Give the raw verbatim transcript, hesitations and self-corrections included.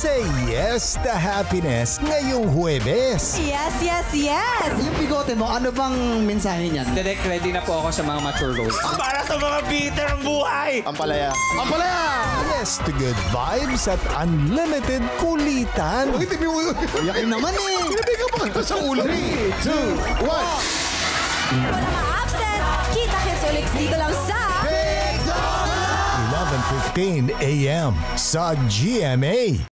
Say yes to happiness ngayong Huwebes. Yes, yes, yes! Yung bigote mo, ano bang mensahe niyan? Direct, ready na po ako sa mga mature roles. Para sa mga bitter ng buhay! Ampalaya. Ampalaya! Yes to good vibes at unlimited kulitan. Yakin naman eh! Hindi ka pa sa ulo. three, two, one. Wala ma-absent! Kita-kits ulit dito lang sa... eleven fifteen a m sa G M A.